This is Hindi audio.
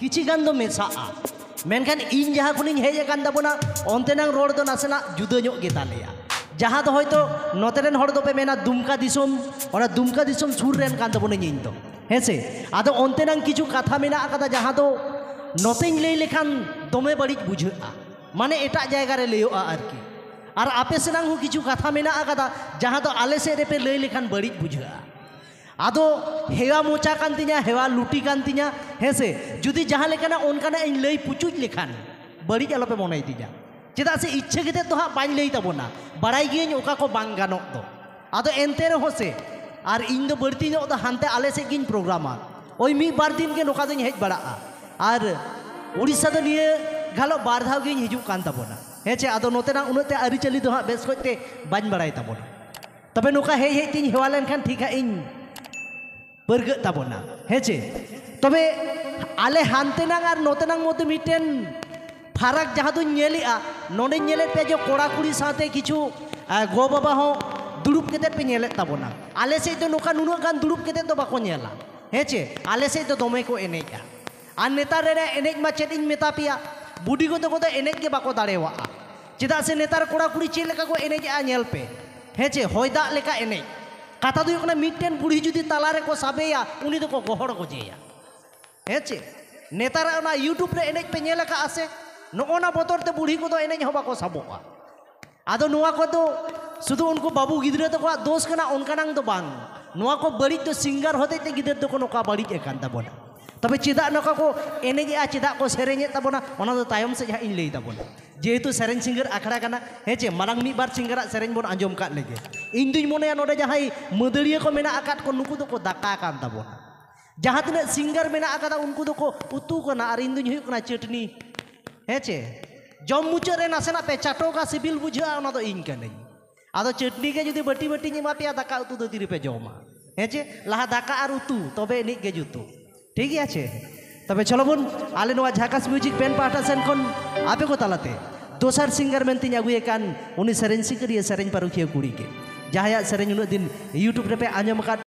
किछि गान दो मेसाआ मेनखान इन जहाँ खुनिन हेज आकान ताबोना ओंतेनांग रोड दो नासेना जुदा ᱧᱚᱜ गे तालेया जहाँ दो होयतो नोतेरेन हर दो पे मेना दुमका दिसोम ओना दुमका दिसोम सुर रेन कान ताबोना इन दो हेसे आदो ओंतेनांग किछु कथा मेना आकादा जहाँ दो नोतेñ लई लेखान दोमे बड़िज बुझाआ माने एटा जायगा रे लैयोआ आरकी और आपे सेनांग हूँ किछु कथा मेना आकादा जहाँ दो आले से रेपे लई लेखान बड़िज बुझाआ आदो हेवा मोचा कान तिñा हेवा लुटी कान तिñा हेसे जुदी जहाँ लेकाना ओनकाना इन लई पुचुज लेखान बड़िज आलोपे मोनाई तिñा चेदा से इच्छा केते तो हाँ बाñ लई ताबोना बाड़ाई गियाñ ओका को बांग गानोग दो आदो एनते रहो से और इन दो बड़ती ᱧᱚᱜ दो हानते आले से गिñ प्रोग्रामा ओई मी बार दिन के नोका दोñ हेज बाड़ाआ और उड़ीसा दो निये घालो बार धाव गिñ हिजुग कान ताबोना हेचे आदो नोतेना उनते आरिचाली दो हाँ बेस कोते बाñ बाड़ाई ताबोना तबे नोका हेज हेज तिñ हेवा लेनखान ठीका इन बरग ताबोना हेचे तबे आले हानतेनांग और नोतेनांग मध्य मिटेन फाराक जहाँ दो नेलिआ नोडे नेले पे जो कोड़ा कुड़ी साथे किछु गो बाबा हो दुड़ुब केते पे नेले ताबोना आले से तो नोका नुनो गान दुड़ुब केते तो बाको नेला हेचे आले से तो दोमे को एनेजा और नेतार रे एनेज मा चेत इन मेता पिया बुडी को तो एनेज के बाको दाड़ेवा चेदा से नेतार कोड़ा कुड़ी चे लेका को एनेजा नेल पे हेचे होयदा लेका एनेज कथा दो योकना मिटेन बुढ़ी जुदी तालारे को साबेया उनी दो को गोहड़ गोजेया हेचे नेतार ओना यूट्यूब रे एनेज पे नेल का आसे नोना बतर ते बुढ़ी को एनेज हो बाको साबोआ आदो नुआ को तो शुधु उनको बाबू गिद्रे तो दोष कना उनकानांग तो बांग नुआ को बड़ी तो सिंगर होते ते गिद्रे तो को नोका बड़ी एकान ताबोना तबे चेदा नोका को एनेजा चेदा को सेरेñे ताबोना ओना दो तायम से जहाँ इन लई ताबोना जेहेतु सेरेñ सिंगर आखड़ा कना हेचे मारांग मी बार सिंगरा सेरेñ बोन आंजम काट लेगे इन दुñ मोनेया नोडे जहाँ मदड़िया को मेना आकाट को नुकु दो को दाका कान ताबोना जहाँ तिना सिंगर मेना आकादा उनको दो को उतु कना और इन दुñ हुयुग कना चटनी हेचे जम मुचाद रे नासेना पे चाटोगा सिबिल बुझा ओना दो इन कनाई आदो चटनी के जुदी बटी बटी ᱧ एमा पेया दाका उतु दो तिरे पे जमा हेचे लाहा दाका और उतु तबे एनिज गे जुतु ठीक है तबे चलो बोन आले नोआ झाकास म्यूजिक पेन पाटा सेन खन आपे को तालाते दोसर सिंगर मेनती अगुए कान उनी सेरेñ सिंगरिया सेरेñ पारुखिया कुड़ी के जहाँ सेरेñ उन दिन यूट्यूब रे पे आंजम